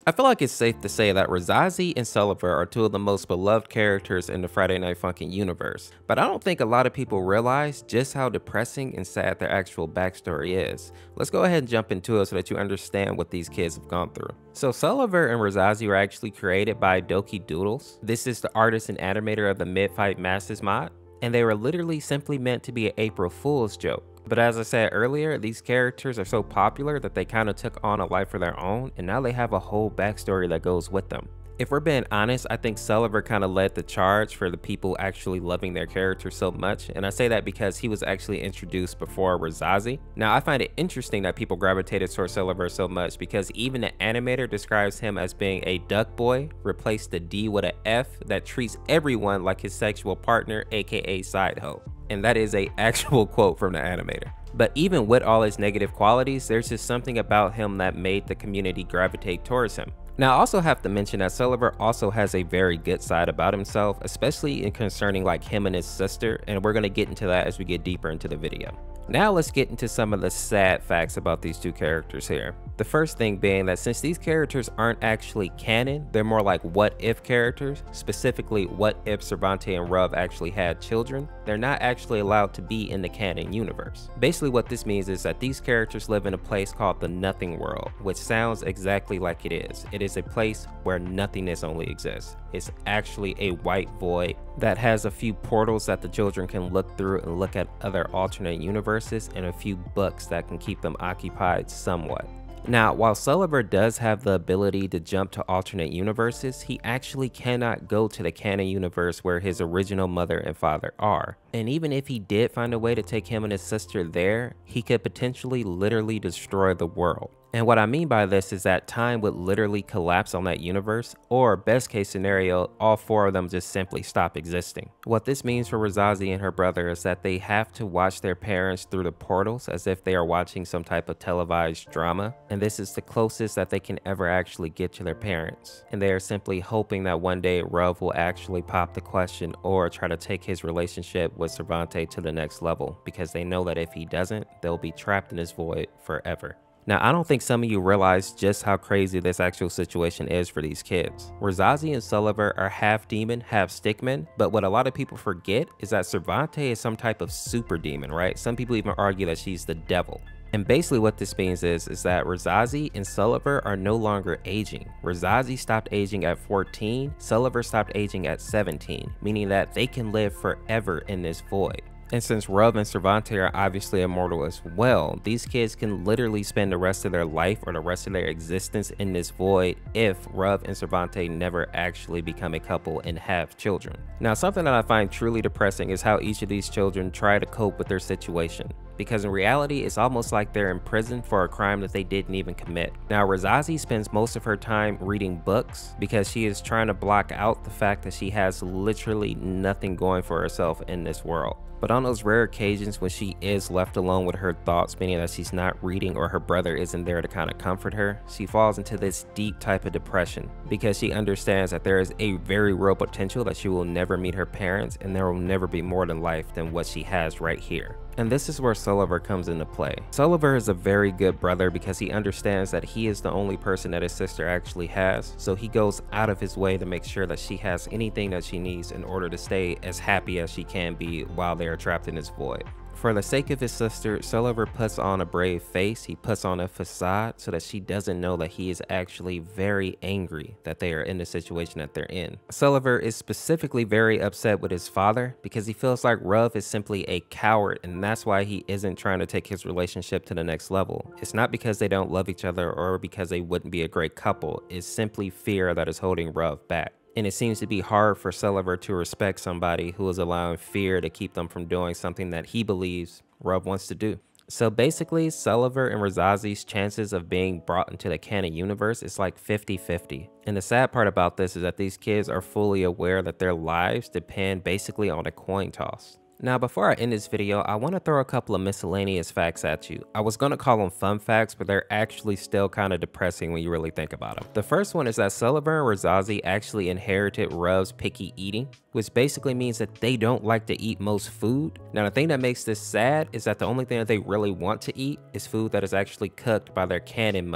I feel like it's safe to say that Razazi and Sullivan are two of the most beloved characters in the Friday Night Funkin' universe, but I don't think a lot of people realize just how depressing and sad their actual backstory is. Let's go ahead and jump into it so that you understand what these kids have gone through. So Sullivan and Razazi were actually created by Doki Doodles. This is the artist and animator of the Mid-Fight Masters mod, and they were literally simply meant to be an April Fool's joke. But as I said earlier, these characters are so popular that they kind of took on a life of their own, and now they have a whole backstory that goes with them. If we're being honest, I think Sullivan kind of led the charge for the people actually loving their character so much, and I say that because he was actually introduced before Razazi. Now, I find it interesting that people gravitated towards Sullivan so much because even the animator describes him as being a duck boy, replaced the D with an F, that treats everyone like his sexual partner, aka side hoe. And that is a actual quote from the animator. But even with all his negative qualities, there's just something about him that made the community gravitate towards him. Now, I also have to mention that Sullivan also has a very good side about himself, especially in concerning like him and his sister, and we're going to get into that as we get deeper into the video. Now let's get into some of the sad facts about these two characters here. The first thing being that since these characters aren't actually canon, they're more like what if characters, specifically what if Cervante and Ruv actually had children, they're not actually allowed to be in the canon universe. Basically what this means is that these characters live in a place called the Nothing World, which sounds exactly like it is. It is a place where nothingness only exists. It's actually a white void that has a few portals that the children can look through and look at other alternate universes, and a few books that can keep them occupied somewhat. Now, while Sullivan does have the ability to jump to alternate universes, he actually cannot go to the canon universe where his original mother and father are. And even if he did find a way to take him and his sister there, he could potentially literally destroy the world. And what I mean by this is that time would literally collapse on that universe, or best case scenario, all four of them just simply stop existing. What this means for Razazi and her brother is that they have to watch their parents through the portals as if they are watching some type of televised drama, and this is the closest that they can ever actually get to their parents. And they are simply hoping that one day Ruv will actually pop the question or try to take his relationship with Cervante to the next level, because they know that if he doesn't, they'll be trapped in this void forever. Now, I don't think some of you realize just how crazy this actual situation is for these kids. Razazi and Sullivan are half demon, half stickman, but what a lot of people forget is that Cervante is some type of super demon, right? Some people even argue that she's the devil. And basically what this means is that Razazi and Sullivan are no longer aging. Razazi stopped aging at 14, Sullivan stopped aging at 17, meaning that they can live forever in this void. And since Ruv and Cervante are obviously immortal as well, these kids can literally spend the rest of their life or the rest of their existence in this void if Ruv and Cervante never actually become a couple and have children. Now, something that I find truly depressing is how each of these children try to cope with their situation, because in reality, it's almost like they're in prison for a crime that they didn't even commit. Now, Razazi spends most of her time reading books because she is trying to block out the fact that she has literally nothing going for herself in this world. But on those rare occasions when she is left alone with her thoughts, meaning that she's not reading or her brother isn't there to kind of comfort her, she falls into this deep type of depression because she understands that there is a very real potential that she will never meet her parents, and there will never be more than life than what she has right here. And this is where Sullivan comes into play. Sullivan is a very good brother because he understands that he is the only person that his sister actually has, so he goes out of his way to make sure that she has anything that she needs in order to stay as happy as she can be while they are trapped in this void. For the sake of his sister, Sullivan puts on a brave face, he puts on a facade so that she doesn't know that he is actually very angry that they are in the situation that they're in. Sullivan is specifically very upset with his father because he feels like Ruv is simply a coward, and that's why he isn't trying to take his relationship to the next level. It's not because they don't love each other or because they wouldn't be a great couple, it's simply fear that is holding Ruv back. And it seems to be hard for Sullivan to respect somebody who is allowing fear to keep them from doing something that he believes Ruv wants to do. So basically, Sullivan and Razazi's chances of being brought into the canon universe is like 50-50. And the sad part about this is that these kids are fully aware that their lives depend basically on a coin toss. Now, before I end this video, I want to throw a couple of miscellaneous facts at you. I was going to call them fun facts, but they're actually still kind of depressing when you really think about them. The first one is that Sullivan and Razazi actually inherited Ruv's picky eating, which basically means that they don't like to eat most food. Now, the thing that makes this sad is that the only thing that they really want to eat is food that is actually cooked by their canon mother.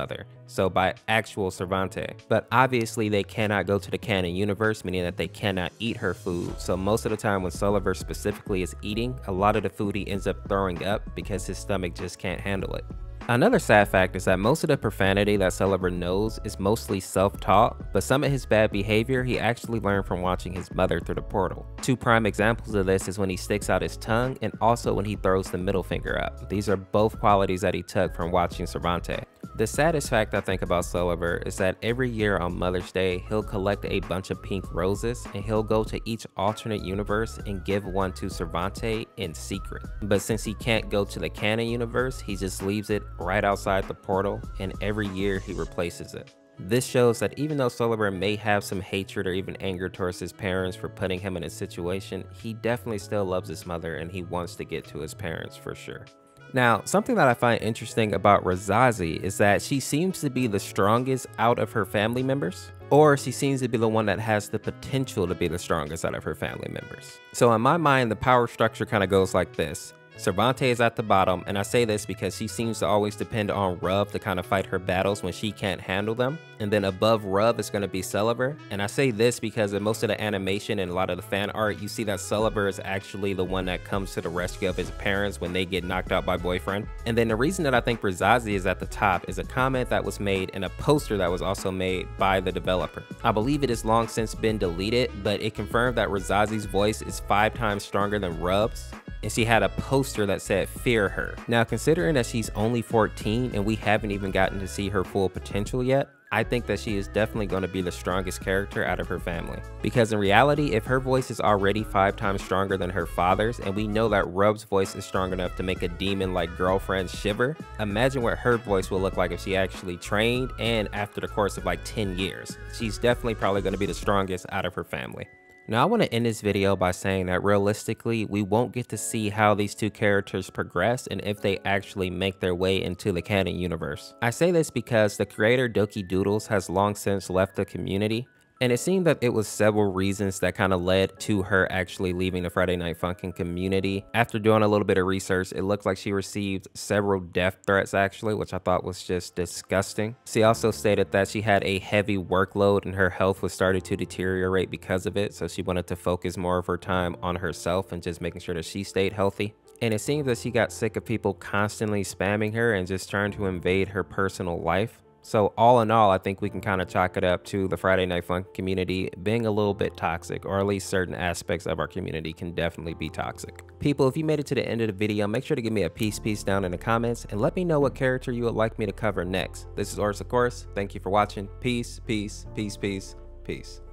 so by actual Cervante. But obviously they cannot go to the canon universe, meaning that they cannot eat her food. So most of the time when Sulliver specifically is eating, a lot of the food he ends up throwing up because his stomach just can't handle it. Another sad fact is that most of the profanity that Sulliver knows is mostly self-taught, but some of his bad behavior he actually learned from watching his mother through the portal. Two prime examples of this is when he sticks out his tongue and also when he throws the middle finger up. These are both qualities that he took from watching Cervante. The saddest fact I think about Sulliver is that every year on Mother's Day, he'll collect a bunch of pink roses and he'll go to each alternate universe and give one to Cervante in secret. But since he can't go to the canon universe, he just leaves it right outside the portal, and every year he replaces it. This shows that even though Sulliver may have some hatred or even anger towards his parents for putting him in a situation, he definitely still loves his mother and he wants to get to his parents for sure. Now, something that I find interesting about Razazi is that she seems to be the strongest out of her family members, or she seems to be the one that has the potential to be the strongest out of her family members. So in my mind, the power structure kind of goes like this. Cervante is at the bottom, and I say this because she seems to always depend on Ruv to kind of fight her battles when she can't handle them. And then above Ruv is going to be Sulliver. And I say this because in most of the animation and a lot of the fan art, you see that Sulliver is actually the one that comes to the rescue of his parents when they get knocked out by Boyfriend. And then the reason that I think Razazi is at the top is a comment that was made in a poster that was also made by the developer. I believe it has long since been deleted, but it confirmed that Razazi's voice is 5 times stronger than Ruv's. And she had a poster that said fear her. Now considering that she's only 14 and we haven't even gotten to see her full potential yet, I think that she is definitely going to be the strongest character out of her family. Because in reality, if her voice is already 5 times stronger than her father's, and we know that Ruv's voice is strong enough to make a demon like girlfriend shiver, imagine what her voice will look like if she actually trained and after the course of like 10 years. She's definitely probably going to be the strongest out of her family. Now I want to end this video by saying that realistically, we won't get to see how these two characters progress and if they actually make their way into the canon universe. I say this because the creator Doki Doodles has long since left the community, and it seemed that it was several reasons that kind of led to her actually leaving the Friday Night Funkin' community. After doing a little bit of research, it looked like she received several death threats actually, which I thought was just disgusting. She also stated that she had a heavy workload and her health was starting to deteriorate because of it, so she wanted to focus more of her time on herself and just making sure that she stayed healthy. And it seems that she got sick of people constantly spamming her and just trying to invade her personal life. So all in all, I think we can kind of chalk it up to the Friday Night Funkin' community being a little bit toxic, or at least certain aspects of our community can definitely be toxic. People, if you made it to the end of the video, make sure to give me a peace down in the comments and let me know what character you would like me to cover next. This is Oris, of course. Thank you for watching. Peace.